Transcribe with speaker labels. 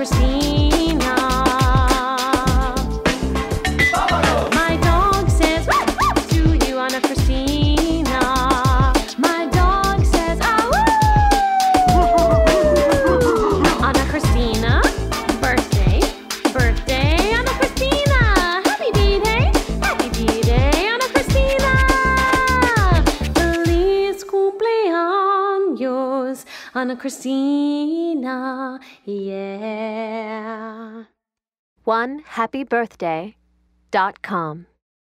Speaker 1: Christina. My dog says to you, Anna Christina. My dog says Anna Christina, birthday, birthday, Anna Christina. Happy B-Day, Anna Christina. Feliz cumpleaños, Anna Christina, yeah.
Speaker 2: OneHappyBirthday.com